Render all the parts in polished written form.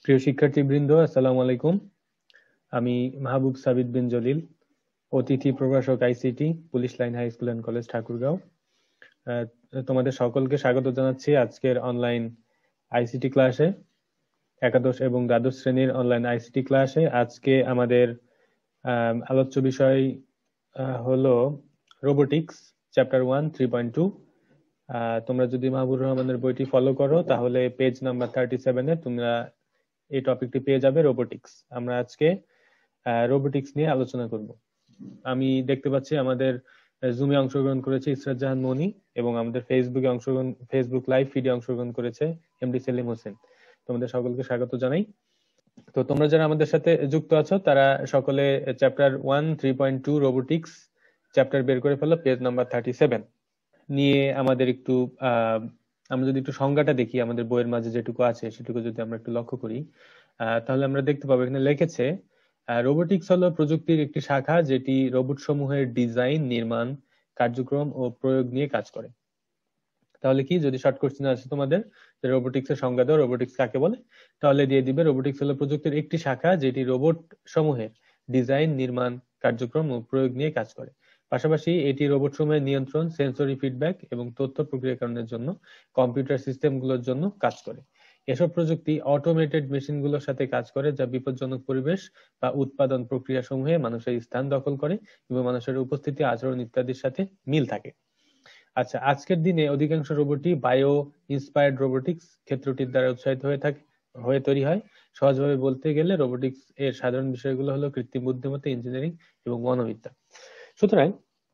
প্রিয় শিক্ষার্থীবৃন্দ, আসসালামু আলাইকুম। আমি মাহবুব সাবিত বিন জলিল, অতিথি প্রভাষক ICT, police line high school and college, Thakurgaon. তোমাদের সকলকে স্বাগত জানাচ্ছি আজকের অনলাইন আইসিটি ক্লাসে, একাদশ এবং দ্বাদশ শ্রেণীর অনলাইন আইসিটি ক্লাসে। আজকে আমাদের আলোচ্য বিষয় হলো রোবোটিক্স, চ্যাপ্টার 1 3.2। তোমরা যদি মাহবুব রহমানের বইটি ফলো করো তাহলে পেজ নাম্বার 37-এ তোমরা এই টপিকটি পেয়ে যাবে, রোবোটিক্স। আমরা আজকে রোবোটিক্স নিয়ে আলোচনা করব। আমি দেখতে পাচ্ছি আমাদের জুমে অংশগ্রহণ করেছে ইসরাত জাহান মনি, এবং আমাদের ফেসবুক লাইভ ফিডে অংশগ্রহণ করেছে এমডি সেলিম হোসেন। তোমাদের সকলকে স্বাগত জানাই। তো তোমরা যারা আমাদের সাথে যুক্ত আছো তারা সকলে চ্যাপ্টার 1 3.2 রোবোটিক্স চ্যাপ্টার বের করে ফেলো, পেজ নাম্বার 37 নিয়ে। আমাদের একটু আমরা যদি একটু সংজ্ঞাটা দেখি, আমাদের বইয়ের মাঝে যেটুকু আছে সেটুকু যদি আমরা একটু লক্ষ্য করি, তাহলে আমরা দেখতে পাবো এখানে লিখেছে রোবোটিক্স হলো প্রযুক্তির একটি শাখা যেটি রোবট সমূহের ডিজাইন, নির্মাণ, কার্যক্রম ও প্রয়োগ নিয়ে কাজ করে। তাহলে কি, যদি শর্ট কোশ্চেন আছে তোমাদের যে রোবোটিক্স এর সংজ্ঞা দাও, রোবোটিক্স কাকে বলে, তাহলে দিয়ে দিবে রোবোটিক্স হলো প্রযুক্তির একটি শাখা যেটি রোবট সমূহের ডিজাইন, নির্মাণ, কার্যক্রম ও প্রয়োগ নিয়ে কাজ করে। পাশাপাশি এটি রোবট সমূহের নিয়ন্ত্রণ, সেন্সরি ফিডব্যাক এবং তথ্য প্রক্রিয়াকরণের জন্য কম্পিউটার সিস্টেমগুলোর জন্য কাজ করে। এসব প্রযুক্তি অটোমেটেড মেশিনগুলোর সাথে কাজ করে, যা বিপজ্জনক পরিবেশ বা উৎপাদন প্রক্রিয়া সমূহে মানুষের স্থান দখল করে এবং মানুষের উপস্থিতি, আচরণ ইত্যাদির সাথে মিল থাকে। আচ্ছা, আজকের দিনে অধিকাংশ রোবটই বায়ো ইন্সপায়ার্ড রোবোটিক্স ক্ষেত্রটির দ্বারা উৎসাহিত হয়ে তৈরি হয়। সহজভাবে বলতে গেলে রোবোটিক্স এর সাধারণ বিষয়গুলো হলো কৃত্রিম বুদ্ধিমত্তা, ইঞ্জিনিয়ারিং এবং মনোবিদ্যা। সুতরাং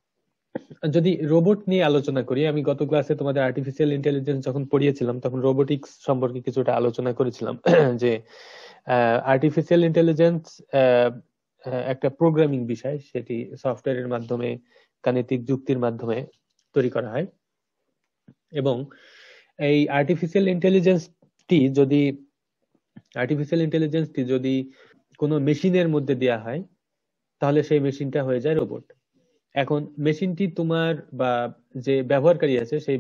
যদি রোবট নিয়ে আলোচনা করি, আমি গত ক্লাসে তোমাদের আর্টিফিশিয়াল ইন্টেলিজেন্স যখন পড়িয়েছিলাম তখন রোবোটিক্স সম্পর্কে কিছুটা আলোচনা করেছিলাম যে আর্টিফিশিয়াল ইন্টেলিজেন্স একটা প্রোগ্রামিং বিষয়, সেটি সফটওয়্যারের মাধ্যমে, গাণিতিক যুক্তির মাধ্যমে তৈরি করা হয়। এবং এই আর্টিফিশিয়াল ইন্টেলিজেন্সটি যদি কোনো মেশিনের মধ্যে দেয়া হয় তাহলে সেই মেশিনটা হয়ে যায় রোবট। এখন মেশিনটি তোমার বা যে ব্যবহারকারী আছে সেই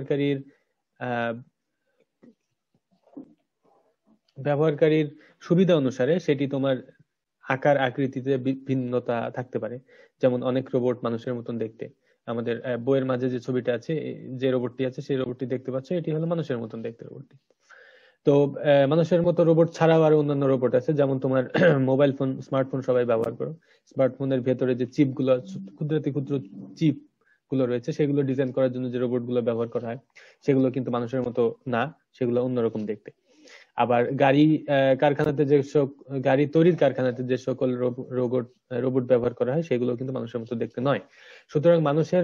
ব্যবহারকারীর সুবিধা অনুসারে সেটি তোমার আকার আকৃতিতে ভিন্নতা থাকতে পারে। যেমন অনেক রোবট মানুষের মতন দেখতে। আমাদের বইয়ের মাঝে যে ছবিটা আছে, যে রোবটটি আছে সেই রোবটটি দেখতে পাচ্ছ, এটি হলো মানুষের মতন দেখতে রোবটটি। তো মানুষের মতো রোবট ছাড়াও আরো অন্যান্য রোবট আছে, যেমন তোমার মোবাইল ফোন, স্মার্টফোন সবাই ব্যবহার করো। স্মার্টফোনের ভেতরে যে চিপ গুলো, ক্ষুদ্র চিপ গুলো রয়েছে, সেগুলো ডিজাইন করার জন্য যে রোবট গুলো ব্যবহার করা হয় সেগুলো কিন্তু মানুষের মতো না, সেগুলো অন্যরকম দেখতে। আবার গাড়ি তৈরির কারখানাতে যে সকল রোবট ব্যবহার করা হয় সেগুলো কিন্তু মানুষের মতো দেখতে নয়। সুতরাং মানুষের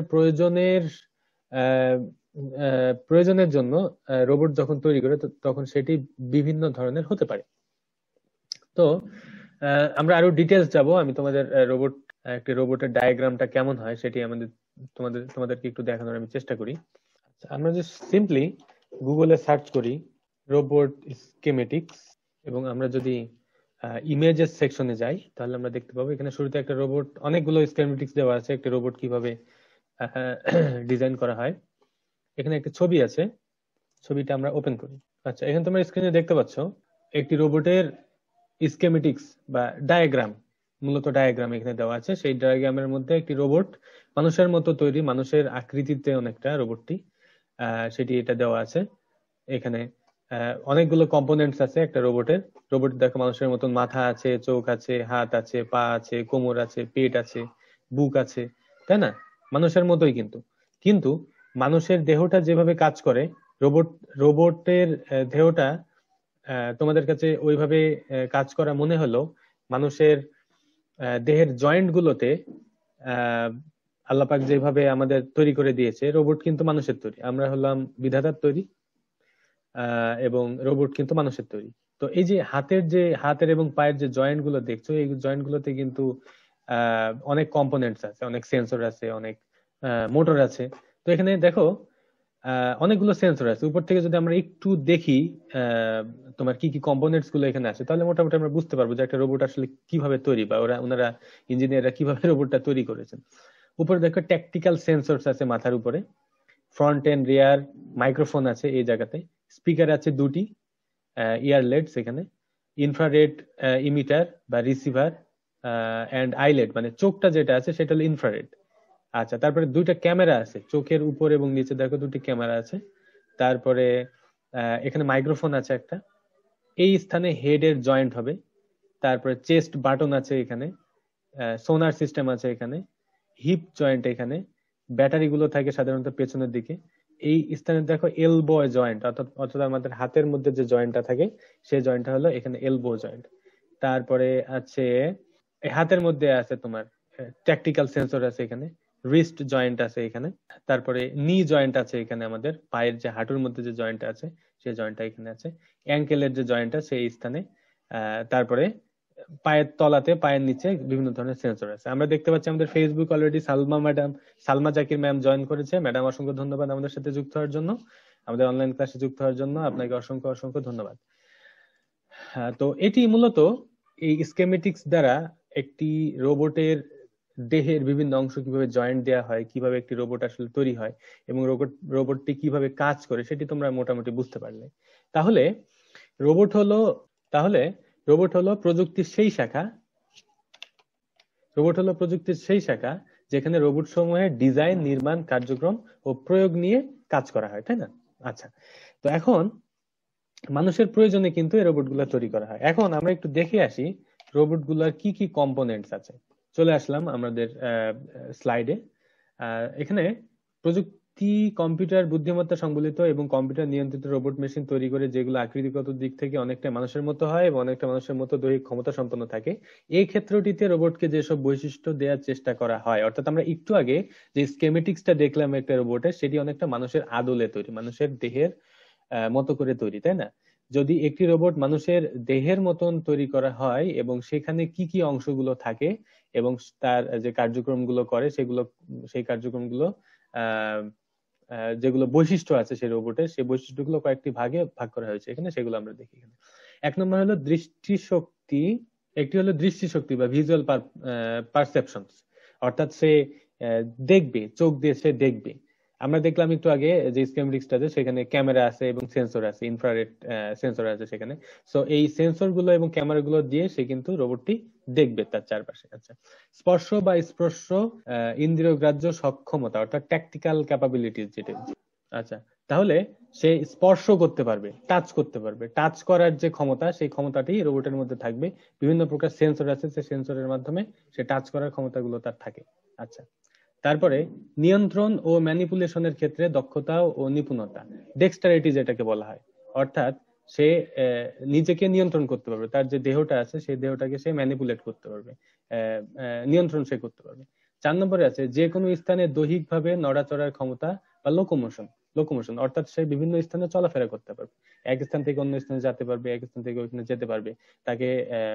প্রয়োজনের জন্য রোবট যখন তৈরি করে তখন সেটি বিভিন্ন ধরনের হতে পারে। তো আমরা আরো ডিটেলস যাব। আমি তোমাদের একটি রোবটের ডায়াগ্রামটা কেমন হয় সেটি তোমাদেরকে একটু দেখানোর আমি চেষ্টা করি। আমরা যে সিম্পলি গুগলে সার্চ করি রোবট স্কিমেটিক্স, এবং আমরা যদি ইমেজেস সেকশনে যাই তাহলে আমরা দেখতে পাবো এখানে শুরুতে একটা রোবট, অনেকগুলো স্কিমেটিক্স দেওয়া আছে একটা রোবট কিভাবে ডিজাইন করা হয়। এখানে একটা ছবি আছে, ছবিটা আমরা ওপেন করি। আচ্ছা, এখানে তোমরা স্ক্রিনে দেখতে পাচ্ছ একটি রোবটের স্কিমেটিক্স বা ডায়াগ্রাম, মূলত ডায়াগ্রাম এখানে দেওয়া আছে। সেই ডায়াগ্রামের মধ্যে একটি রোবট মানুষের মতো তৈরি, মানুষের আকৃতিতে অনেকটা রোবটটি, সেটি এটা দেওয়া আছে। এখানে অনেকগুলো কম্পোনেন্টস আছে একটা রোবট দেখো মানুষের মতন মাথা আছে, চোখ আছে, হাত আছে, পা আছে, কোমর আছে, পেট আছে, বুক আছে, তাই না? মানুষের মতোই কিন্তু মানুষের দেহটা যেভাবে কাজ করে, রোবটের দেহটা তোমাদের কাছে ওইভাবে কাজ করা মনে হলো মানুষের দেহের জয়েন্ট গুলোতে আল্লাহ পাক যেভাবে আমাদের তৈরি করে দিয়েছে, রোবট কিন্তু মানুষের তৈরি, আমরা হলাম বিধাতার তৈরি, এবং রোবট কিন্তু মানুষের তৈরি। তো এই যে হাতের এবং পায়ের যে জয়েন্ট গুলো দেখছো, এই জয়েন্ট গুলোতে কিন্তু অনেক কম্পোনেন্টস আছে, অনেক সেন্সর আছে, অনেক মোটর আছে। তো এখানে দেখো অনেকগুলো সেন্সর আছে। উপর থেকে যদি আমরা একটু দেখি তোমার কি কি কম্পোনেন্টস গুলো এখানে আছে, তাহলে মোটামুটি আমরা বুঝতে পারবো যে একটা রোবট আসলে কিভাবে তৈরি, বা ওনারা ইঞ্জিনিয়াররা কিভাবে রোবটটা তৈরি করেছেন। উপরে দেখো ট্যাকটিক্যাল সেন্সরস আছে মাথার উপরে, ফ্রন্ট এন্ড রিয়ার, মাইক্রোফোন আছে এই জায়গাতে, স্পিকার আছে দুটি, ইয়ারলেটস এখানে, ইনফ্রারেড ইমিটার বা রিসিভার এন্ড আইলেট, মানে চোখটা যেটা আছে সেটা হলো ইনফ্রারেড। আচ্ছা, তারপরে দুইটা ক্যামেরা আছে, চোখের উপর এবং নিচে দেখো দুটি ক্যামেরা আছে। তারপরে এখানে মাইক্রোফোন আছে একটা, এই স্থানে হেড এর জয়েন্ট হবে। তারপরে চেস্ট বাটন আছে এখানে, সোনার সিস্টেম আছে এখানে, হিপ জয়েন্ট এখানে, ব্যাটারি গুলো থাকে সাধারণত পেছনের দিকে। এই স্থানে দেখো এলবো জয়েন্ট, অর্থাৎ অর্থাৎ আমাদের হাতের মধ্যে যে জয়েন্টটা থাকে সেই জয়েন্টটা হলো এখানে এলবো জয়েন্ট। তারপরে আছে হাতের মধ্যে আছে তোমার ট্যাকটিক্যাল সেন্সর আছে এখানে, রিস্ট জয়েন্ট আছে এখানে। তারপরে নি জয়েন্ট আছে এখানে, আমাদের পায়ের যে হাঁটুর মধ্যে যে জয়েন্টটা আছে সেই জয়েন্টটা এখানে আছে। অ্যাঙ্কেলের যে জয়েন্টটা সেই স্থানে। তারপরে পায়ের তলাতে, পায়ের নিচে বিভিন্ন ধরনের সেন্সর আছে। আমরা দেখতে পাচ্ছি আমাদের Facebook already Salma Zakir ma'am join করেছে। ম্যাডাম অসংখ্য ধন্যবাদ আমাদের সাথে যুক্ত হওয়ার জন্য, আমাদের অনলাইন ক্লাসে যুক্ত হওয়ার জন্য আপনাকে অসংখ্য অসংখ্য ধন্যবাদ। তো এটি মূলত এই স্কেমেটিক্স দ্বারা একটি রোবটের দেহের বিভিন্ন অংশ কিভাবে জয়েন্ট দেওয়া হয়, কিভাবে একটি রোবট আসলে তৈরি হয় এবং রোবটটি কিভাবে কাজ করে সেটি তোমরা মোটামুটি বুঝতে পারলে। তাহলে রোবট হলো তাহলে রোবট হলো প্রযুক্তির সেই শাখা রোবট হলো প্রযুক্তির সেই শাখা যেখানে রোবট সমূহের ডিজাইন, নির্মাণ, কার্যক্রম ও প্রয়োগ নিয়ে কাজ করা হয়, তাই না? আচ্ছা, তো এখন মানুষের প্রয়োজনে কিন্তু এই রোবট গুলা তৈরি করা হয়। এখন আমরা একটু দেখে আসি রোবট গুলার কি কি কম্পোনেন্টস আছে। চলে আসলাম আমাদের স্লাইডে। এখানে প্রযুক্তি কম্পিউটার বুদ্ধিমত্তা সংবলিত এবং কম্পিউটার নিয়ন্ত্রিত রোবট মেশিন তৈরি করে, যেগুলো আকৃতিগত দিক থেকে অনেকটা মানুষের মতো হয় এবং অনেকটা মানুষের মতো দৈহিক ক্ষমতা সম্পন্ন থাকে। এই ক্ষেত্রটিতে রোবটকে যেসব বৈশিষ্ট্য দেওয়ার চেষ্টা করা হয়, অর্থাৎ আমরা একটু আগে যে স্কেমেটিক্সটা দেখলাম একটা রোবটের, সেটি অনেকটা মানুষের আদলে তৈরি, মানুষের দেহের মতো করে তৈরি, তাই না? যদি একটি রোবট মানুষের দেহের মতন তৈরি করা হয় এবং সেখানে কি কি অংশগুলো থাকে এবং তার যে কার্যক্রমগুলো করে সেই কার্যক্রমগুলো যেগুলো বৈশিষ্ট্য আছে সেই রোবটের, সেই বৈশিষ্ট্যগুলো কয়েকটি ভাগে ভাগ করা হয়েছে এখানে, সেগুলো আমরা দেখি এখানে। এক নম্বর হলো দৃষ্টিশক্তি। একটি হলো দৃষ্টিশক্তি বা ভিজুয়াল পারসেপশন, অর্থাৎ সে দেখবে, চোখ দিয়ে সে দেখবে। আমরা দেখলাম একটু আগে যে স্কেমেটিক্সটাতে, সেখানে ক্যামেরা আছে এবং সেন্সর আছে, ইনফ্রারেড সেন্সর আছে সেখানে। সো এই সেন্সর গুলো এবং ক্যামেরা গুলো দিয়ে সে কিন্তু রোবটটি দেখবে তার চারপাশে। আচ্ছা, স্পর্শ বা স্পর্শ ইন্দ্রিয়গ্রাহ্য সক্ষমতা, অর্থাৎ ট্যাকটিক্যাল ক্যাপাবিলিটিস যেটা। আচ্ছা, তাহলে সে স্পর্শ করতে পারবে, টাচ করতে পারবে, টাচ করার যে ক্ষমতা সেই ক্ষমতাটি রোবটের মধ্যে থাকবে। বিভিন্ন প্রকার সেন্সর আছে, সেই সেন্সরের মাধ্যমে সে টাচ করার ক্ষমতাগুলো তার থাকে। আচ্ছা, তারপরে নিয়ন্ত্রণ ও ম্যানিপুলেশনের ক্ষেত্রে দক্ষতা ও নিপুণতা, ডেক্সটারিটি যেটাকে বলা হয়, অর্থাৎ সে নিজেকে নিয়ন্ত্রণ করতে পারবে, তার যে দেহটা আছে সেই দেহটাকে সে ম্যানিপুলেট করতে পারবে, নিয়ন্ত্রণ সে করতে পারবে। 4 নম্বরে আছে যে কোনো স্থানে দৈহিকভাবে নড়াচড়ার ক্ষমতা বা লোকোমোশন, অর্থাৎ সে বিভিন্ন স্থানে চলাফেরা করতে পারবে, এক স্থান থেকে অন্য স্থানে যেতে পারবে, এক স্থান থেকে ওইখানে যেতে পারবে। তাকে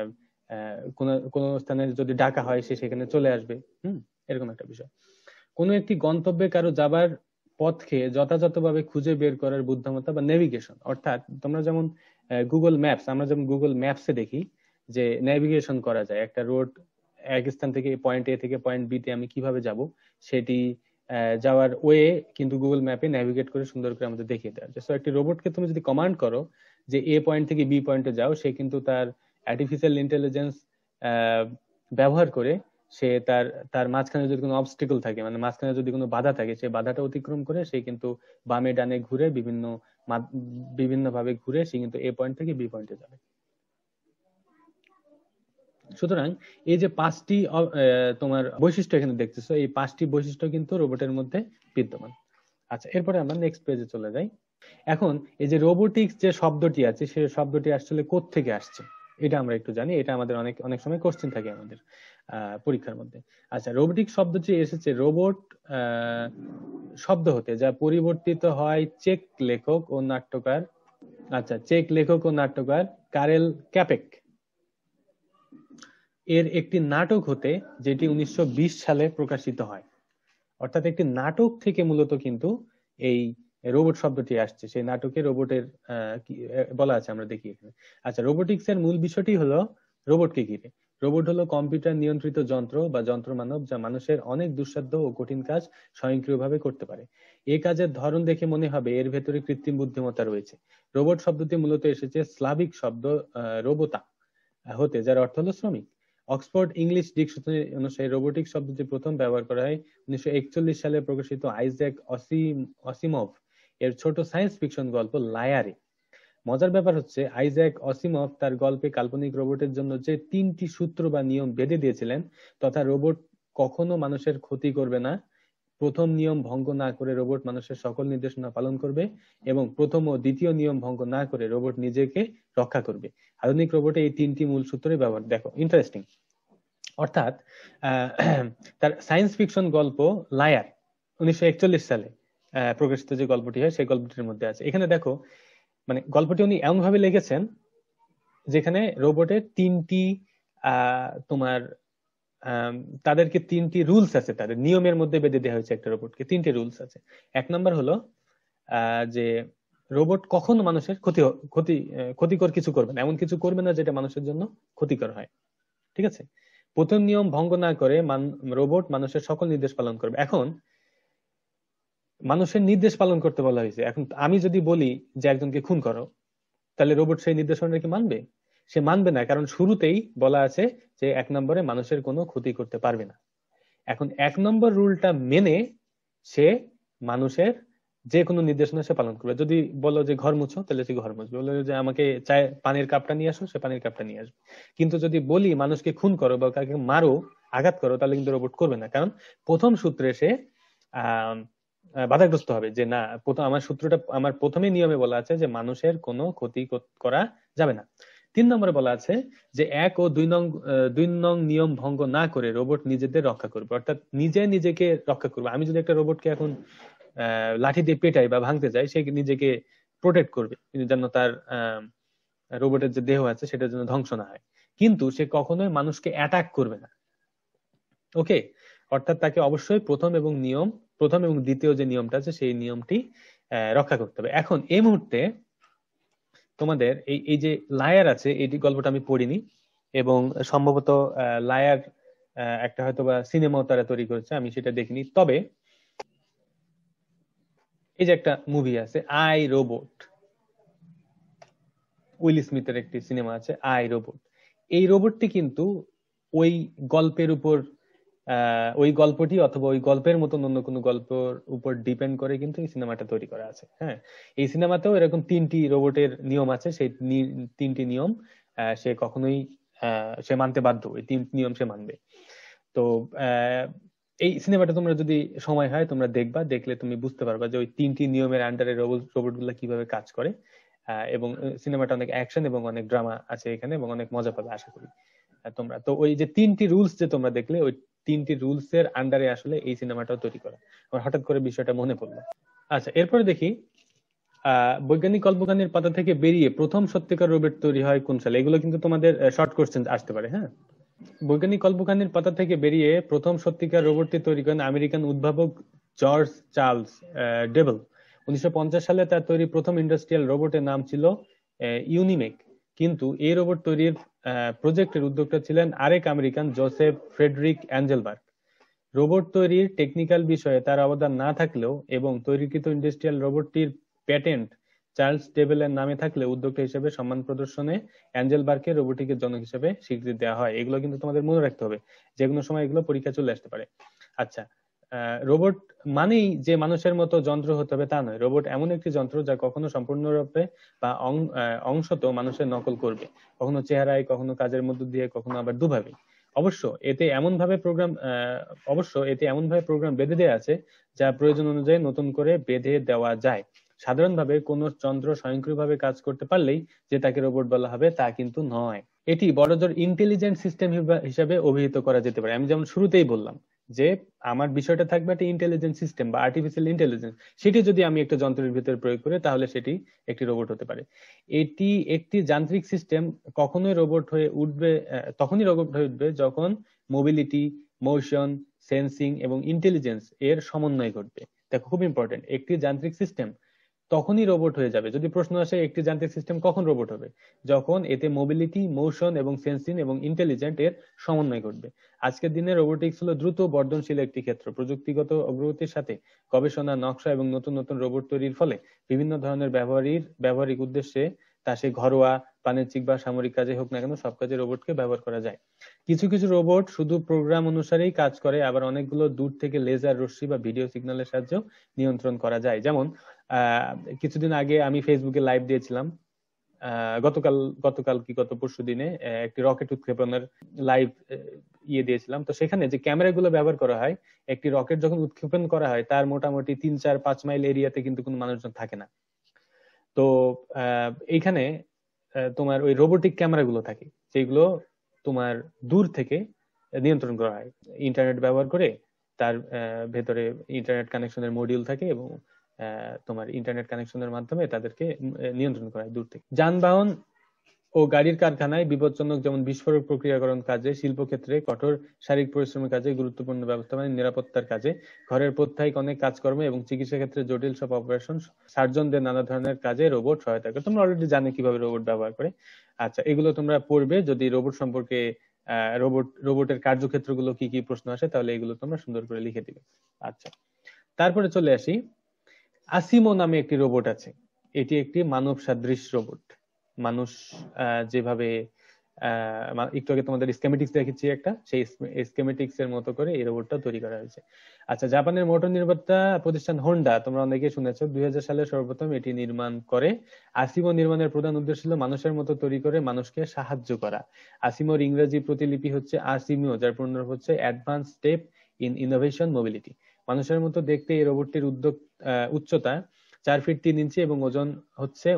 কোন স্থানে যদি ডাকা হয় সে সেখানে চলে আসবে, এরকম একটা বিষয়। কোনো একটি গন্তব্যে কারো যাবার পথকে যথাযথভাবে খুঁজে বের করার বুদ্ধিমত্তা বা নেভিগেশন, অর্থাৎ তোমরা যেমন আমরা যেমন গুগল ম্যাপসে দেখি যে নেভিগেশন করা যায়, একটা রোড এক স্থান থেকে পয়েন্ট এ থেকে পয়েন্ট বি তে আমি কিভাবে যাব সেটি যাওয়ার ওয়ে কিন্তু গুগল ম্যাপে নেভিগেট করে সুন্দর করে আমাদের দেখিয়ে দেওয়া যায়। সো একটি রোবটকে তুমি যদি কমান্ড করো যে এ পয়েন্ট থেকে বি পয়েন্টে যাও, সে কিন্তু তার আর্টিফিশিয়াল ইন্টেলিজেন্স ব্যবহার করে সে তার তার মাঝখানে যদি কোনো অবস্টিকল থাকে, মানে মাঝখানে যদি কোনো বাধা থাকে, সেই বাধাটা অতিক্রম করে সে কিন্তু বামে ডানে ঘুরে বিভিন্ন ভাবে ঘুরে সে কিন্তু এ পয়েন্ট থেকে বি পয়েন্টে যাবে। সুতরাং এই যে 5টি তোমার বৈশিষ্ট্য এখানে দেখতেছো, এই 5টি বৈশিষ্ট্য কিন্তু রোবটের মধ্যে বিদ্যমান। আচ্ছা, এরপরে আমরা নেক্সট পেজে চলে যাই। এখন এই যে রোবোটিক্স যে শব্দটি আছে, সেই শব্দটি আসলে কোত্থেকে আসছে এটা আমরা একটু জানি। এটা আমাদের অনেক অনেক সময় কোশ্চেন থাকে আমাদের পরীক্ষার মধ্যে। আচ্ছা, রোবোটিক শব্দটি এসেছে রোবট শব্দ হতে, যা পরিবর্তিত হয় চেক লেখক ও নাট্যকার কারেল ক্যাপেক এর একটি নাটক হতে, যেটি 1920 সালে প্রকাশিত হয়। অর্থাৎ একটি নাটক থেকে মূলত কিন্তু এই রোবট শব্দটি আসছে। সেই নাটকে রোবটের বলা আছে, আমরা দেখি এখানে। আচ্ছা, রোবোটিক্স এর মূল বিষয়টি হলো রোবটকে ঘিরে। রোবট হলো কম্পিউটার নিয়ন্ত্রিত যন্ত্র বা যন্ত্রমানব, যা মানুষের অনেক দুঃসাধ্য ও কঠিন কাজ স্বয়ংক্রিয়ভাবে করতে পারে। এই কাজের ধরন দেখে মনে হবে এর ভেতরে কৃত্রিম বুদ্ধিমত্তা রয়েছে। রোবট শব্দটি মূলত এসেছে স্লাভিক শব্দ রোবোতা হতে, যার অর্থ হলো শ্রমিক। অক্সফোর্ড ইংলিশ ডিকশনারি অনুসারে রোবোটিক শব্দটি প্রথম ব্যবহার করা হয় 1941 সালে প্রকাশিত আইজ্যাক অসিমভ এর ছোট সায়েন্স ফিকশন গল্প লায়ারে। মজার ব্যাপার হচ্ছে, আইজ্যাক অসিমভ তার গল্পে কাল্পনিক রোবটের জন্য যে 3টি সূত্র বা নিয়ম বেঁধে দিয়েছিলেন, তথা রোবট কখনো মানুষের ক্ষতি করবে না, প্রথম নিয়ম ভঙ্গ না করে রোবট মানুষের সকল নির্দেশনা পালন করবে, এবং প্রথম ও দ্বিতীয় নিয়ম ভঙ্গ না করে রোবট নিজেকে রক্ষা করবে। আধুনিক রোবটে এই 3টি মূল সূত্রের ব্যবহার। দেখো ইন্টারেস্টিং। অর্থাৎ তার সায়েন্স ফিকশন গল্প লায়ার 1941 সালে প্রকাশিত যে গল্পটি হয় সেই গল্পটির মধ্যে আছে। এখানে দেখো মানে গল্পটি উনি এমন ভাবে লিখেছেন যেখানে রোবটের 3টি তোমার তাদেরকে 3টি রুলস আছে, তাদের নিয়মের মধ্যে বেঁধে দেওয়া হয়েছে একটা রোবটকে। 3টি রুলস আছে। এক নম্বর হলো যে রোবট কখনো মানুষের ক্ষতিকর কিছু করবে না, এমন কিছু করবে না যেটা মানুষের জন্য ক্ষতিকর হয়। ঠিক আছে। প্রথম নিয়ম ভঙ্গ না করে রোবট মানুষের সকল নির্দেশ পালন করবে। এখন মানুষের নির্দেশ পালন করতে বলা হয়েছে। এখন আমি যদি বলি যে একজনকে খুন করো, তাহলে রোবট সেই নির্দেশনা কি মানবে? সে মানবে না, কারণ শুরুতেই বলা আছে যে 1 নম্বরে মানুষের কোনো ক্ষতি করতে পারবে না। এখন 1 নম্বর রুলটা মেনে সে মানুষের যে কোনো নির্দেশনা সে পালন করবে। যদি বলো যে ঘর মুছো, তাহলে সে ঘর মুছবে। বলো যে আমাকে পানির কাপটা নিয়ে আসো, সে পানির কাপটা নিয়ে আসবে। কিন্তু যদি বলি মানুষকে খুন করো বা কাকে মারো, আঘাত করো, তাহলে কিন্তু রোবট করবে না, কারণ প্রথম সূত্রে সে বাধাগ্রস্ত হবে যে না, আমার প্রথমে নিয়মে বলা আছে যে মানুষের কোনো ক্ষতি করা যাবে না। 3 নম্বরে বলা আছে যে 1 ও 2 নং নিয়ম ভঙ্গ না করে রোবট নিজেদের রক্ষা করবে, অর্থাৎ নিজেকে রক্ষা করবে। আমি যদি একটা রোবটকে এখন লাঠি দিয়ে পেটাই বা ভাঙতে চাই, সে নিজেকে প্রোটেক্ট করবে যেন তার রোবটের যে দেহ আছে সেটা যেন ধ্বংস না হয়, কিন্তু সে কখনোই মানুষকে অ্যাটাক করবে না। ওকে, অর্থাৎ তাকে অবশ্যই প্রথম এবং দ্বিতীয় যে নিয়মটা আছে সেই নিয়মটি রক্ষা করতে হবে। এখন এই মুহূর্তে তোমাদের এই যে লায়ার আছে, এই গল্পটা আমি পড়িনি, এবং সম্ভবত লায়ার একটা হয়তো বা সিনেমাও তারা তৈরি করেছে, আমি সেটা দেখিনি। তবে এই যে একটা মুভি আছে আই রোবট, উইল স্মিথের একটি সিনেমা আছে আই রোবট। এই রোবটটি কিন্তু ওই গল্পের উপর ওই গল্পটি অথবা ওই গল্পের মতন অন্য কোনো গল্পের উপর ডিপেন্ড করে কিন্তু এই সিনেমাটা তৈরি করা আছে। হ্যাঁ, এই সিনেমাতেও এরকম 3টি রোবটের নিয়ম আছে, সেই 3টি নিয়ম সে কখনোই সে মানতে বাধ্য, এই 3টি নিয়ম সে মানবে। তো এই সিনেমাটা তোমরা যদি সময় হয় তোমরা দেখবা, দেখলে তুমি বুঝতে পারবা যে ওই 3টি নিয়মের আন্ডারে রোবট গুলা কিভাবে কাজ করে। এবং সিনেমাটা অনেক অ্যাকশন এবং অনেক ড্রামা আছে এখানে, এবং অনেক মজা পাবে আশা করি তোমরা। তো ওই যে 3টি রুলস যে তোমরা দেখলে, ওই 3টি রুলস এর আন্ডারে আসলে এই সিনেমাটাও তৈরি করা। আমার হঠাৎ করে বিষয়টা মনে পড়লো। আচ্ছা, এরপরে দেখি বৈজ্ঞানিক কল্পকাহিনীর পাতা থেকে বেরিয়ে প্রথম সত্যিকার রোবট তৈরি হয় কোন সালে। এগুলো কিন্তু তোমাদের শর্ট কোশ্চেন আসতে পারে। হ্যাঁ, বৈজ্ঞানিক কল্পকাহিনীর পাতা থেকে বেরিয়ে প্রথম সত্যিকার রোবটটি তৈরি করেন আমেরিকান উদ্ভাবক জর্জ চার্লস ডেবল। 1950 সালে তার তৈরি প্রথম ইন্ডাস্ট্রিয়াল রোবটের নাম ছিল ইউনিমেক। কিন্তু এই রোবট তৈরির প্রজেক্টের উদ্যোক্তা ছিলেন আরেক American, Joseph Frederick Engelberger. Robot তৈরির টেকনিক্যাল বিষয়ে তার অবদান না থাকলেও এবং তৈরিকৃত ইন্ডাস্ট্রিয়াল রোবটটির প্যাটেন্ট চার্লস ডেবেলের নামে থাকলে উদ্যোক্তা হিসেবে সম্মান প্রদর্শনে অ্যাঞ্জেলবার্গকে রোবোটিকের জনক হিসেবে স্বীকৃতি দেওয়া হয়। এগুলো কিন্তু তোমাদের মনে রাখতে হবে, যে কোনো সময় এগুলো পরীক্ষা চলে আসতে পারে। আচ্ছা, রোবট মানেই যে মানুষের মতো যন্ত্র হতে হবে তা নয়। রোবট এমন একটি যন্ত্র যা কখনো সম্পূর্ণরূপে বা অংশত মানুষের নকল করবে, কখনো চেহারায়, কখনো কাজের মধ্য দিয়ে, কখনো আবার দুভাবে। অবশ্য এতে এমন ভাবে প্রোগ্রাম বেঁধে দেওয়া আছে যা প্রয়োজন অনুযায়ী নতুন করে বেঁধে দেওয়া যায়। সাধারণভাবে কোন যন্ত্র স্বয়ংক্রিয়ভাবে কাজ করতে পারলেই যে তাকে রোবট বলা হবে তা কিন্তু নয়। এটি বড়জোর ইন্টেলিজেন্ট সিস্টেম হিসাবে অভিহিত করা যেতে পারে। আমি যেমন শুরুতেই বললাম যে আমার বিষয়টা থাকবে একটা ইন্টেলিজেন্ট সিস্টেম বা আর্টিফিশিয়াল ইন্টেলিজেন্স, সেটি যদি আমি একটা যন্ত্রের ভিতরে প্রয়োগ করি তাহলে সেটি একটি রোবট হতে পারে। এটি একটি যান্ত্রিক সিস্টেম তখনই রোবট হয়ে উঠবে যখন মোবিলিটি, মোশন, সেন্সিং এবং ইন্টেলিজেন্স এর সমন্বয় ঘটবে। দেখো, খুব ইম্পর্টেন্ট, একটি যান্ত্রিক সিস্টেম তখনই রোবট হয়ে যাবে। যদি প্রশ্ন আসে একটি যান্ত্রিক সিস্টেম কখন রোবট হবে, যখন এতে মোবিলিটি, মোশন এবং সেন্সিং এবং ইন্টেলিজেন্ট এর সমন্বয় ঘটবে। আজকের দিনে রোবোটিক্স হলো দ্রুত বর্ধনশীল একটি ক্ষেত্র। প্রযুক্তিগত অগ্রগতির সাথে গবেষণা, নকশা এবং নতুন নতুন রোবট তৈরির ফলে বিভিন্ন ধরনের ব্যবহারিক উদ্দেশ্যে তা সে ঘরোয়া বাণিজ্যিক বা সামরিক কাজে হোক না কেন, সব কাজে রোবটকে ব্যবহার করা যায়। কিছু কিছু রোবট শুধু প্রোগ্রাম অনুসারেই কাজ করে, আবার অনেকগুলো দূর থেকে লেজার রশ্মি বা ভিডিও সিগন্যালের সাহায্যে নিয়ন্ত্রণ করা যায়। যেমন কিছুদিন আগে আমি ফেসবুকে লাইভ দিয়েছিলাম, গত পরশু দিনে একটি রকেট উৎক্ষেপণের লাইভ দিয়েছিলাম। তো সেখানে যে ক্যামেরাগুলো ব্যবহার করা হয়, একটি রকেট যখন উৎক্ষেপণ করা হয় তার মোটামুটি 3-4-5 মাইল এরিয়াতে কিন্তু কোনো মানুষজন থাকে না। তো এইখানে তোমার ওই রোবোটিক ক্যামেরাগুলো থাকে, যেগুলো তোমার দূর থেকে নিয়ন্ত্রণ করা হয় ইন্টারনেট ব্যবহার করে। তার ভেতরে ইন্টারনেট কানেকশনের মডিউল থাকে এবং তোমার ইন্টারনেট কানেকশনের মাধ্যমে তাদেরকে নিয়ন্ত্রণ করা হয় দূর থেকে। যানবাহন ও গাড়ির কারখানায় বিপজ্জনক যেমন বিস্ফোরক প্রক্রিয়াকরণ কাজে, শিল্পক্ষেত্রে কঠোর শারীরিক পরিশ্রমের কাজে, গুরুত্বপূর্ণ ব্যবস্থাপনা, নিরাপত্তার কাজে, ঘরের প্রত্যায়িক অনেক কাজকর্ম এবং চিকিৎসা ক্ষেত্রে জটিল সব অপারেশন, সার্জনদের নানা ধরনের কাজে রোবট সহায়তা করে। তোমরা অলরেডি জানো কিভাবে রোবট ব্যবহার করে। আচ্ছা, এগুলো তোমরা পড়বে। যদি রোবট সম্পর্কে রোবটের কার্যক্ষেত্রগুলো কি কি প্রশ্ন আসে, তাহলে এগুলো তোমরা সুন্দর করে লিখে দিবে। আচ্ছা, তারপরে চলে আসি, আসিমো নামে একটি রোবট আছে। এটি একটি মানব সাদৃশ রোবট। মানুষ যেভাবে একটু আগে তোমাদের স্কেমেটিক্স দেখেছি একটা, সেই স্কেমেটিক্স এর মতো করে এই রোবটটা তৈরি করা হয়েছে। আচ্ছা, জাপানের মোটর নির্মাতা প্রতিষ্ঠান হোন্ডা, তোমরা অনেকে শুনেছো, 2000 সালে সর্বপ্রথম এটি নির্মাণ করে। আসিমো নির্মাণের প্রধান উদ্দেশ্য ছিল মানুষের মতো তৈরি করে মানুষকে সাহায্য করা। আসিমোর ইংরেজি প্রতিলিপি হচ্ছে আসিমিও, যার পূর্ণরূপ হচ্ছে advance step in innovation mobility. মানুষের মতো দেখতে এই রোবটটির উচ্চতা 4 ফিট 3 ইঞ্চি এবং ওজন হচ্ছে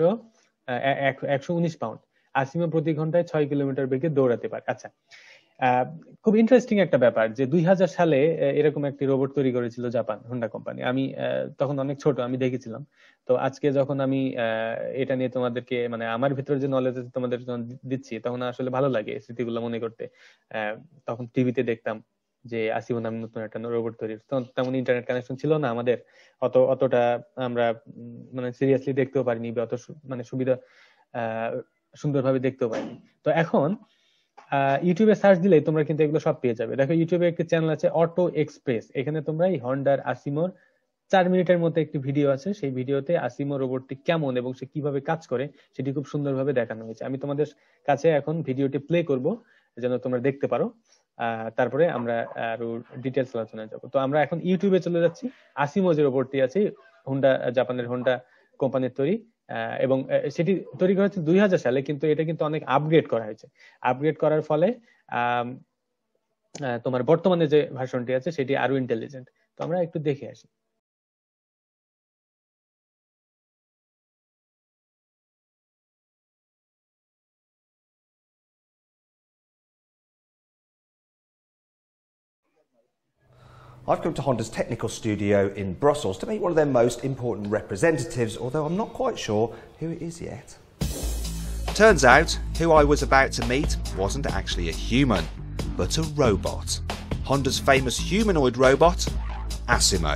119 পাউন্ড। আসিমো প্রতি ঘন্টায় 6 কিলোমিটার বেগে দৌড়াতে পারে। আচ্ছা, খুব ইন্টারেস্টিং একটা ব্যাপার যে 2000 সালে এরকম একটি রোবট তৈরি করেছিল জাপান হোন্ডা কোম্পানি। আমি তখন অনেক ছোট, আমি দেখেছিলাম। তো আজকে যখন আমি এটা নিয়ে তোমাদেরকে, মানে আমার ভিতরে যে নলেজ আছে তোমাদের দিচ্ছি, তখন আসলে ভালো লাগে স্মৃতিগুলো মনে করতে। তখন টিভিতে দেখতাম যে আসিমো নামে নতুন একটা রোবট তৈরি, তেমন ইন্টারনেট কানেকশন ছিল না আমাদের, অতটা আমরা মানে সিরিয়াসলি দেখতেও পারিনি, বা অত মানে সুবিধা সুন্দরভাবে দেখতেও পারিনি। তো এখন ইউটিউবে সার্চ দিলেই তোমরা কিন্তু এগুলো সব পেয়ে যাবে। দেখো, ইউটিউবে একটি চ্যানেল আছে অটো এক্সপ্রেস, এখানে তোমরা এই হন্ডার আসিমোর 4 মিনিটের মতো একটি ভিডিও আছে। সেই ভিডিওতে আসিমো রোবটটি কেমন এবং সে কিভাবে কাজ করে সেটি খুব সুন্দরভাবে দেখানো হয়েছে। আমি তোমাদের কাছে এখন ভিডিওটি প্লে করব যেন তোমরা দেখতে পারো, তারপরে আমরা আরো ডিটেলস আলোচনায় যাবো। তো আমরা এখন ইউটিউবে চলে যাচ্ছি। আসিমো যে রোবটটি আছে হোন্ডা, জাপানের হোন্ডা কোম্পানির তৈরি, এবং সেটি তৈরি করা হয়েছে 2000 সালে, কিন্তু এটা কিন্তু অনেক আপগ্রেড করা হয়েছে। আপগ্রেড করার ফলে তোমার বর্তমানে যে ভার্সনটি আছে সেটি আরো ইন্টেলিজেন্ট। তো আমরা একটু দেখে আসি। I've come to Honda's technical studio in Brussels to meet one of their most important representatives, although I'm not quite sure who it is yet. Turns out, who I was about to meet wasn't actually a human, but a robot. Honda's famous humanoid robot, Asimo.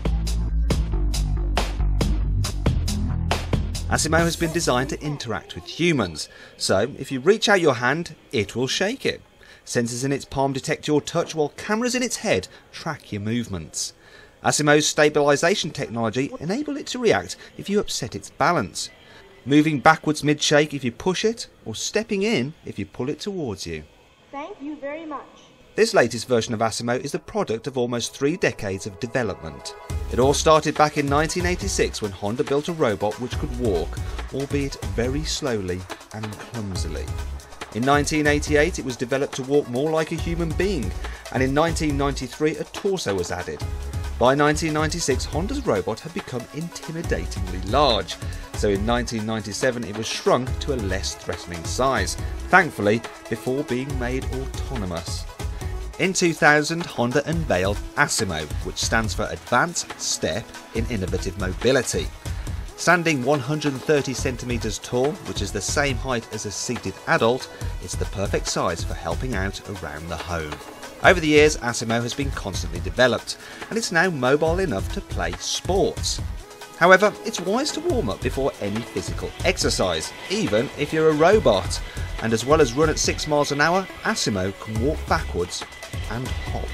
Asimo has been designed to interact with humans, so if you reach out your hand, it will shake it. Sensors in its palm detect your touch, while cameras in its head track your movements. Asimo's stabilisation technology enables it to react if you upset its balance, moving backwards mid-shake if you push it, or stepping in if you pull it towards you. Thank you very much. This latest version of Asimo is the product of almost 3 decades of development. It all started back in 1986 when Honda built a robot which could walk, albeit very slowly and clumsily. In 1988 it was developed to walk more like a human being, and in 1993 a torso was added. By 1996 Honda's robot had become intimidatingly large, so in 1997 it was shrunk to a less threatening size, thankfully before being made autonomous. In 2000 Honda unveiled Asimo, which stands for Advanced Step in Innovative Mobility. Standing 130 centimetres tall, which is the same height as a seated adult, it's the perfect size for helping out around the home. Over the years, Asimo has been constantly developed, and it's now mobile enough to play sports. However, it's wise to warm up before any physical exercise, even if you're a robot. And as well as run at 6 miles an hour, Asimo can walk backwards and hop.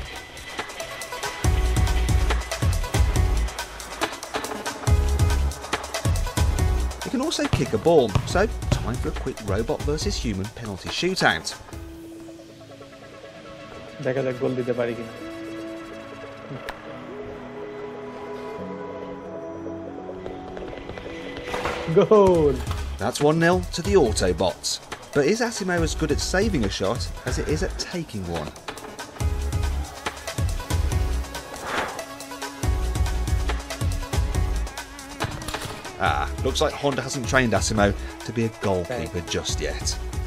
It can can also kick a ball, so time for a quick robot versus human penalty shootout. দেখা যাক গোল দিতে পারি কিনা। Goal! That's 1-0 to the Autobots. But is Asimo as good at saving a shot as it is at taking one? Looks like Honda hasn't trained Asimo to be a goalkeeper just yet.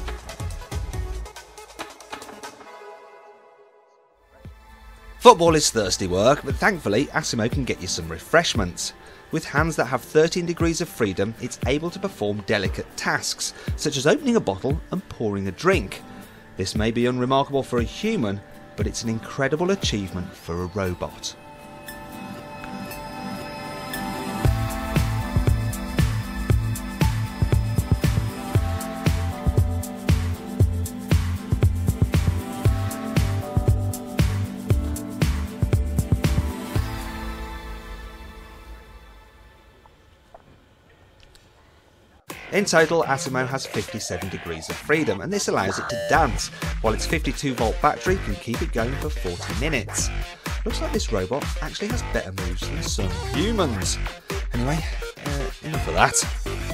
Football is thirsty work, but thankfully Asimo can get you some refreshments. With hands that have 13 degrees of freedom, it's able to perform delicate tasks, such as opening a bottle and pouring a drink. This may be unremarkable for a human, but it's an incredible achievement for a robot. In total, Asimo has 57 degrees of freedom, and this allows it to dance, while its 52-volt battery can keep it going for 40 minutes. Looks like this robot actually has better moves than some humans. Anyway, enough of that.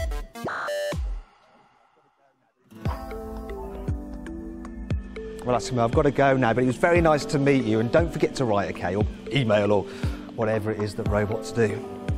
Well, Asimo, I've got to go now, but it was very nice to meet you, and don't forget to write, okay, or email, or whatever it is that robots do.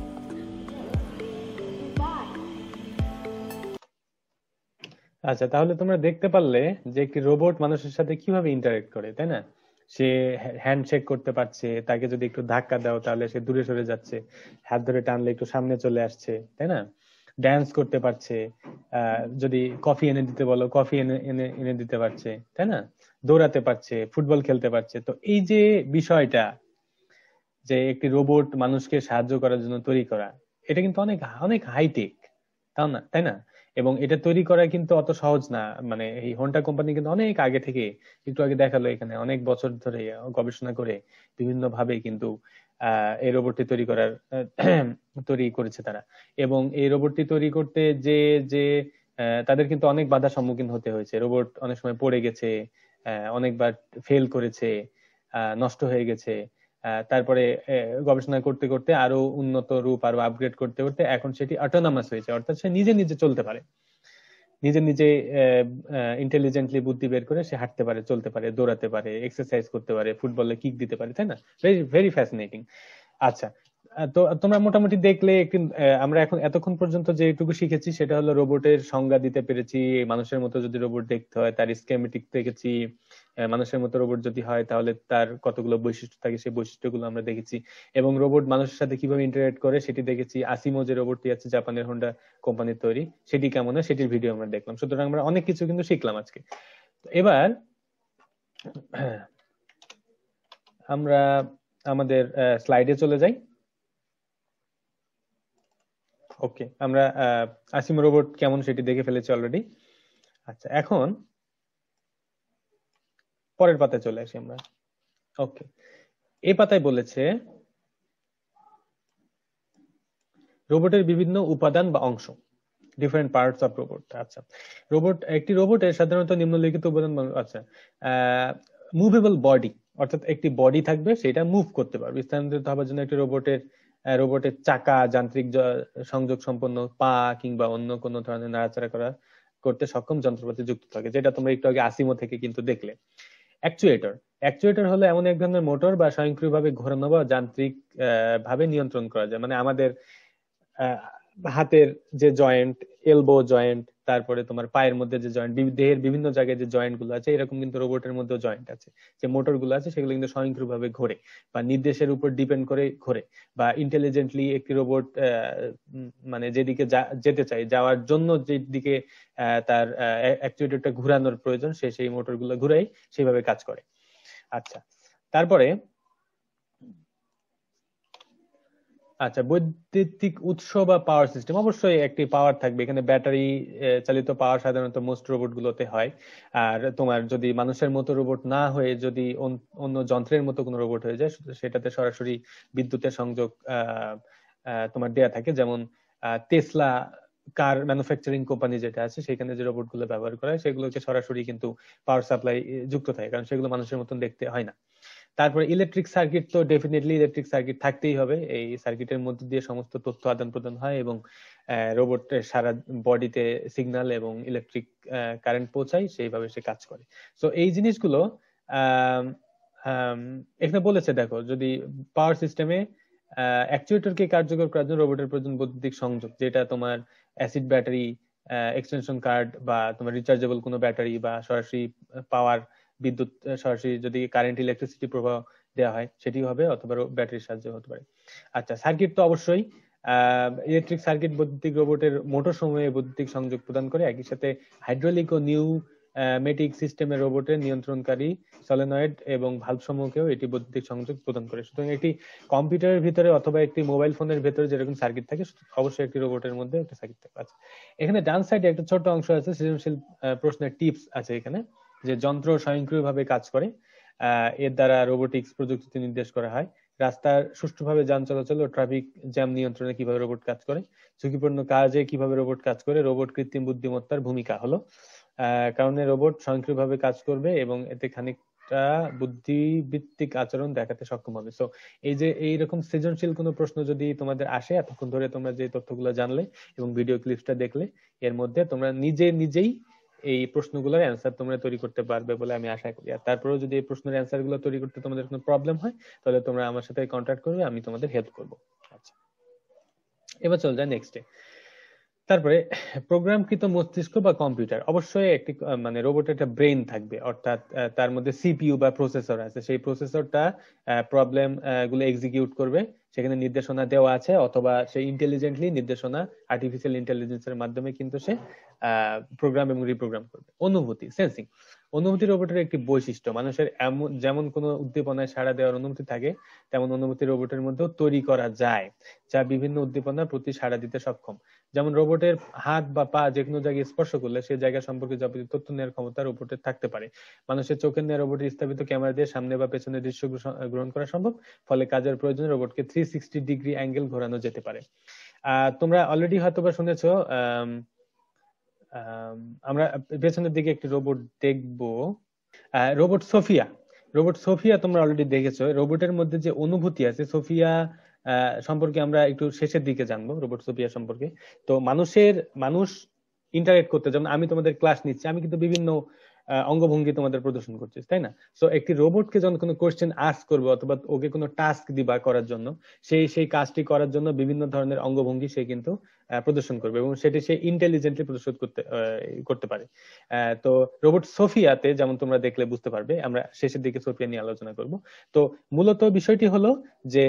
আচ্ছা, তাহলে তোমরা দেখতে পারলে যে একটি robot মানুষের সাথে কিভাবে ইন্টারেক্ট করে, তাই না? সে হ্যান্ডশেক করতে পারছে, তাকে যদি একটু ধাক্কা দাও তাহলে সে দূরে সরে যাচ্ছে, হাত ধরে টানলে একটু সামনে চলে আসছে, তাই না? ড্যান্স করতে পারছে, যদি কফি এনে দিতে বলো কফি এনে দিতে পারছে, তাই না? দৌড়াতে পারছে, ফুটবল খেলতে পারছে। তো এই যে বিষয়টা, যে একটি রোবট মানুষকে সাহায্য করার জন্য তৈরি করা, এটা কিন্তু অনেক অনেক হাইটেক, তাই না? এবং এটা তৈরি করা কিন্তু অত সহজ না। মানে এই হোন্ডা কোম্পানি কিন্তু অনেক আগে থেকে, একটু আগে দেখালো এখানে, অনেক বছর ধরে গবেষণা করে বিভিন্ন ভাবে কিন্তু এই রোবটটি তৈরি করেছে তারা। এবং এই রোবটটি তৈরি করতে যে যে তাদের কিন্তু অনেক বাধার সম্মুখীন হতে হয়েছে। রোবট অনেক সময় পড়ে গেছে, অনেকবার ফেল করেছে, নষ্ট হয়ে গেছে। তারপরে গবেষণা করতে করতে আরো উন্নত রূপ, আরো আপগ্রেড করতে করতে এখন সেটি অটোনমাস হয়েছে, অর্থাৎ সে নিজে নিজে চলতে পারে, নিজে নিজে ইন্টেলিজেন্টলি বুদ্ধি বের করে সে হাঁটতে পারে, চলতে পারে, দৌড়াতে পারে, এক্সারসাইজ করতে পারে, ফুটবলে কিক দিতে পারে, তাই না? Very very fascinating. আচ্ছা, তো তোমরা মোটামুটি দেখলে একটি, আমরা এখন এতক্ষণ পর্যন্ত যেটুকু শিখেছি সেটা হলো রোবটের সংজ্ঞা দিতে পেরেছি। মানুষের মতো যদি রোবট দেখতে হয় তার স্কেমেটিক দেখেছি, মানুষের মতো রোবট যদি হয় তাহলে তার কতগুলো বৈশিষ্ট্য থাকে সেই বৈশিষ্ট্যগুলো আমরা দেখেছি, এবং রোবট মানুষের সাথে কিভাবে ইন্টারেক্ট করে সেটি দেখেছি। আসিমো যে রোবটটি আছে জাপানের হোন্ডা কোম্পানির তৈরি, সেটি কেমন হয় সেটির ভিডিও আমরা দেখলাম। সুতরাং আমরা অনেক কিছু কিন্তু শিখলাম আজকে। এবার আমরা আমাদের স্লাইডে চলে যাই। ওকে, আমরা আসিমো রোবট কেমন সেটি দেখে ফেলেছি অলরেডি। আচ্ছা, এখন পরের পাতায় চলে আসি আমরা। ওকে, এই পাতায় বলেছে রোবটের বিভিন্ন উপাদান বা অংশ, ডিফারেন্ট পার্টস অফ রোবট। আচ্ছা, একটি রোবটের সাধারণত নিম্নলিখিত উপাদান, আচ্ছা, মুভেবল বডি, অর্থাৎ একটি বডি থাকবে, সেটা মুভ করতে পারবে। স্থানান্তরিত হওয়ার জন্য একটি রোবটের চাকা, যান্ত্রিক সংযোগ সম্পন্ন পা কিংবা অন্য কোনো ধরনের নাড়াচাড়া করতে সক্ষম যন্ত্রপাতি যুক্ত থাকে, যেটা তোমরা একটু আগে আসিমো থেকে কিন্তু দেখলে। অ্যাকচুয়েটর হলো এমন এক ধরনের মোটর বা স্বয়ংক্রিয়ভাবে ঘোরানো বা যান্ত্রিক ভাবে নিয়ন্ত্রণ করা যায়। মানে আমাদের হাতের যে জয়েন্ট, এলবো জয়েন্ট, তারপরে তোমার পায়ের মধ্যে যে জয়েন্ট, দেহের বিভিন্ন জায়গায় যে জয়েন্ট গুলো আছে, এরকম কিন্তু রোবটের মধ্যে জয়েন্ট আছে। যে মোটর গুলো আছে সেগুলো কিন্তু স্বয়ংক্রিয়ভাবে ঘোরে বা নির্দেশের উপর ডিপেন্ড করে ঘোরে, বা ইন্টেলিজেন্টলি একটি রোবট মানে যেদিকে যেতে চায়, যাওয়ার জন্য যেদিকে তার অ্যাকচুয়েটরটা ঘুরানোর প্রয়োজন, সে সেই মোটর গুলো ঘুরাই সেইভাবে কাজ করে। আচ্ছা, তারপরে আচ্ছা, বৈদ্যুতিক উৎস বা পাওয়ার সিস্টেম, অবশ্যই একটি পাওয়ার থাকবে এখানে। ব্যাটারি চালিত পাওয়ার সাধারণত মোস্ট রোবট গুলোতে হয়। আর তোমার যদি মানুষের মতো রোবট না হয়ে যদি অন্য যন্ত্রের মতো কোনো রোবট হয়ে যায়, সেটাতে সরাসরি বিদ্যুতের সংযোগ তোমার দেয়া থাকে। যেমন টেসলা কার ম্যানুফ্যাকচারিং কোম্পানি যেটা আছে সেখানে যে রোবট গুলো ব্যবহার করা হয় সেগুলোকে সরাসরি কিন্তু পাওয়ার সাপ্লাই যুক্ত থাকে, কারণ সেগুলো মানুষের মতন দেখতে হয় না। তারপরে ইলেকট্রিক সার্কিট, তো ডেফিনেটলি ইলেকট্রিক সার্কিট থাকতেই হবে। এই সার্কিটের মধ্যে দিয়ে সমস্ত তথ্য আদান প্রদান হয় এবং রোবটের সারা বডিতে সিগন্যাল এবং ইলেকট্রিক কারেন্ট পৌঁছায়, সেইভাবে সে কাজ করে। সো এই জিনিসগুলো এখানে বলেছে, দেখো যদি পাওয়ার সিস্টেমে অ্যাকচুয়েটরকে কার্যকর করার জন্য রোবটের প্রয়োজন বৈদ্যুতিক সংযোগ, যেটা তোমার অ্যাসিড ব্যাটারি, এক্সটেনশন কার্ড বা তোমার রিচার্জেবল কোনো ব্যাটারি বা সরাসরি পাওয়ার বিদ্যুৎ সরাসরি যদি কারেন্ট ইলেকট্রিসিটি প্রবাহ দেওয়া হয় সেটি হবে, অথবা ব্যাটারির সাহায্যে হতে পারে। আচ্ছা, সার্কিট তো অবশ্যই ইলেকট্রিক সার্কিট বৈদ্যুতিক রোবটের মোটর সময়ে বৈদ্যুতিক সংযোগ প্রদান করে। একই সাথে হাইড্রোলিক ও নিউমেটিক সিস্টেমের রোবটের নিয়ন্ত্রণকারী সলিনয়েড এবং ভালভ সমূহকেও এটি বৈদ্যুতিক সংযোগ প্রদান করে। সুতরাং একটি কম্পিউটারের ভিতরে অথবা একটি মোবাইল ফোনের ভিতরে যেরকম সার্কিট থাকে, অবশ্যই একটি রোবটের মধ্যে একটা সার্কিট থাকে। আচ্ছা, এখানে ডান সাইডে একটা ছোট অংশ আছে, সৃজনশীল প্রশ্নের টিপস আছে এখানে, যে যন্ত্র স্বয়ংক্রিয়ভাবে কাজ করে, এর দ্বারা রোবোটিক্স প্রযুক্তিতে নির্দেশ করা হয়। রাস্তার সুষ্ঠুভাবে যান চলাচল ও ট্রাফিক জ্যাম নিয়ন্ত্রণে কিভাবে রোবট কাজ করে, ঝুঁকিপূর্ণ কাজে কিভাবে রোবট কাজ করে, রোবট কৃত্রিম বুদ্ধিমত্তার ভূমিকা হলো কারণে রোবট স্বয়ংক্রিয়ভাবে কাজ করবে এবং এতে খানিকটা বুদ্ধিভিত্তিক আচরণ দেখাতে সক্ষম হবে। সো এই যে এইরকম সৃজনশীল কোনো প্রশ্ন যদি তোমাদের আসে, এতক্ষণ ধরে তোমরা যে তথ্যগুলো জানলে এবং ভিডিও ক্লিপসটা দেখলে, এর মধ্যে তোমরা নিজেই এই প্রশ্নগুলোর অ্যান্সার তোমরা তৈরি করতে পারবে বলে আমি আশা করি। আর তারপরেও যদি এই প্রশ্নের অ্যান্সার গুলো তৈরি করতে তোমাদের কোনো প্রবলেম হয়, তাহলে তোমরা আমার সাথে কন্ট্যাক্ট করবে, আমি তোমাদের হেল্প করবো। আচ্ছা, এবার চল যায় নেক্সটে। তারপরে প্রোগ্রামকৃত মস্তিষ্ক বা কম্পিউটার, অবশ্যই একটি মানে রোবটের একটা ব্রেন থাকবে, অর্থাৎ তার মধ্যে সিপিইউ বা প্রসেসর আছে। সেই প্রসেসরটা প্রবলেম গুলো এক্সিকিউট করবে, সেখানে নির্দেশনা দেওয়া আছে, অথবা সে ইন্টেলিজেন্টলি নির্দেশনা আর্টিফিশিয়াল ইন্টেলিজেন্সের মাধ্যমে কিন্তু সে প্রোগ্রাম এবং রিপ্রোগ্রাম করবে। অনুভূতি, সেন্সিং, অনুভূতি রোবটের একটি বৈশিষ্ট্য। মানুষের যেমন কোনো উদ্দীপনায় সাড়া দেওয়ার অনুভূতি থাকে, তেমন অনুভূতি রোবটের মধ্যেও তৈরি করা যায়, যা বিভিন্ন উদ্দীপনার প্রতি সাড়া দিতে সক্ষম। যেমন রোবটের হাত বা পা যে কোনো জায়গায় স্পর্শ করলে সে জায়গা সম্পর্কে যাবতীয় তথ্য নেওয়ার ক্ষমতা রোবটের থাকতে পারে। মানুষের চোখের নেওয়া রোবটের স্থাপিত ক্যামেরা দিয়ে সামনে বা পেছনে দৃশ্য গ্রহণ করা সম্ভব, ফলে কাজের প্রয়োজনে রোবটকে 360 ডিগ্রি অ্যাঙ্গেল ঘোরানো যেতে পারে। তোমরা অলরেডি হয়তোবা শুনেছো, আমরা পেছনের দিকে একটি রোবট দেখবো, রোবট সোফিয়া। রোবট সোফিয়া তোমরা অলরেডি দেখেছো। রোবটের মধ্যে যে অনুভূতি আছে, সোফিয়া সম্পর্কে আমরা একটু শেষের দিকে জানবো, রোবট সোফিয়া সম্পর্কে। তো মানুষ ইন্টারেক্ট করতে, যেমন আমি তোমাদের ক্লাস নিচ্ছি, আমি কিন্তু বিভিন্ন অঙ্গভঙ্গি তোমাদের প্রদর্শন করছি, তাই না? সো একটি রোবটকে যখন কোনো কোয়েশ্চেন আস্ক করবে অথবা ওকে কোনো টাস্ক দিবা করার জন্য, সেই কাজটি করার জন্য বিভিন্ন ধরনের অঙ্গভঙ্গি সে কিন্তু প্রদর্শন করবে এবং সেটি সে ইন্টেলিজেন্টলি প্রদর্শন করতে পারে। তো রোবট সোফিয়াতে যেমন তোমরা দেখলে বুঝতে পারবে, আমরা শেষের দিকে সোফিয়া নিয়ে আলোচনা করব। তো মূলত বিষয়টি হলো যে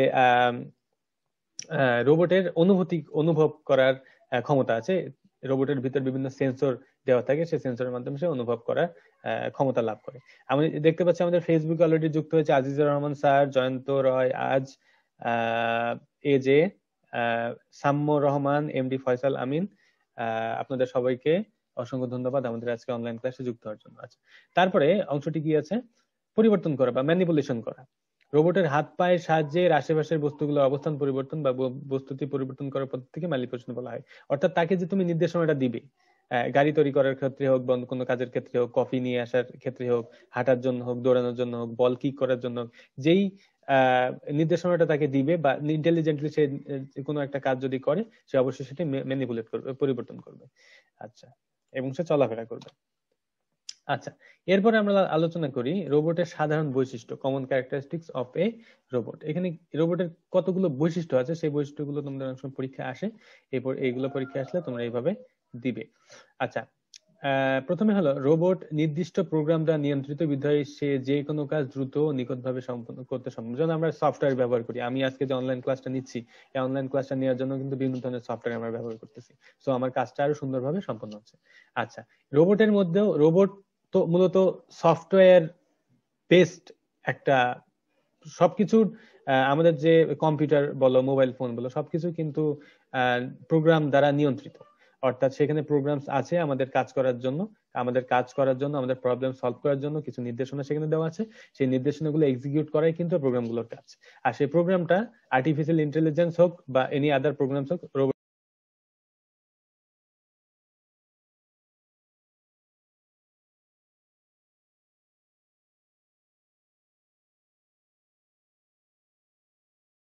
রোবটের অনুভব করার ক্ষমতা আছে। রোবটের ভিতর বিভিন্ন সেন্সর দেওয়া থাকে, সেই সেন্সরের মাধ্যমে সে অনুভব করার ক্ষমতা লাভ করে। আমি দেখতে পাচ্ছি আমাদের ফেসবুকে অলরেডি যুক্ত হয়েছে আজিজুর রহমান স্যার, জয়ন্ত রয়, আজ এজে, সাম্য রহমান, এমডি ফয়সাল আমিন, আপনাদের সবাইকে অসংখ্য ধন্যবাদ আমাদের আজকে অনলাইন ক্লাসে যুক্ত হওয়ার জন্য। আচ্ছা, তারপরে অংশটি কি আছে, পরিবর্তন করা বা ম্যানিপুলেশন করা। রোবটের হাত পায়ের সাহায্যে আশেপাশের বস্তুগুলোর অবস্থান পরিবর্তন বা বস্তুটি পরিবর্তন করার পদ্ধতিকে ম্যানিপুলেশন বলা হয়। অর্থাৎ তাকে যে তুমি নির্দেশনাটা দিবে, গাড়ি তৈরি করার ক্ষেত্রে হোক, বা কোনো কাজের ক্ষেত্রে হোক, কফি নিয়ে আসার ক্ষেত্রে হোক, হাঁটার জন্য হোক, দৌড়ানোর জন্য হোক, বল কিক করার জন্য হোক, যেই নির্দেশনাটা তাকে দিবে বা ইন্টেলিজেন্টলি সে কোনো একটা কাজ যদি করে, সে অবশ্যই সেটা ম্যানিপুলেট করবে, পরিবর্তন করবে। আচ্ছা, এবং সে চলাফেরা করবে। আচ্ছা, এরপরে আমরা আলোচনা করি রোবটের সাধারণ বৈশিষ্ট্য, common characteristics of a robot. এখানে রোবটের কতগুলো বৈশিষ্ট্য আছে, সেই বৈশিষ্ট্যগুলো তোমাদের অনেক সময় পরীক্ষা আসে, এরপর এইগুলো পরীক্ষা আসলে তোমরা এইভাবে দিবে। আচ্ছা, প্রথমে হলো রোবট নির্দিষ্ট প্রোগ্রাম দ্বারা নিয়ন্ত্রিত, বিধায় সে যে কোনো কাজ দ্রুত ও নিখুঁতভাবে সম্পন্ন করতে সম্ভব। যেমন আমরা সফটওয়্যার ব্যবহার করি, আমি আজকে যে অনলাইন ক্লাসটা নিচ্ছি, এই অনলাইন ক্লাসটা নেওয়ার জন্য কিন্তু বিভিন্ন ধরনের সফটওয়্যার আমরা ব্যবহার করতেছি। সো আমার কাজটা আরো সুন্দরভাবে সম্পন্ন হচ্ছে। আচ্ছা, রোবটের মধ্যেও রোবট তো মূলত সফটওয়্যার বেসড একটা, সবকিছুর আমাদের যে কম্পিউটার বলো, মোবাইল ফোন বলো, সবকিছু কিন্তু প্রোগ্রাম দ্বারা নিয়ন্ত্রিত। অর্থাৎ সেখানে প্রোগ্রামস আছে আমাদের কাজ করার জন্য, আমাদের প্রবলেম সলভ করার জন্য কিছু নির্দেশনা সেখানে দেওয়া আছে। সেই নির্দেশনাগুলো এক্সিকিউট করাই কিন্তু প্রোগ্রামগুলোর কাজ। আর সেই প্রোগ্রামটা আর্টিফিশিয়াল ইন্টেলিজেন্স হোক বা এনি আদার প্রোগ্রামস হোক, রোবট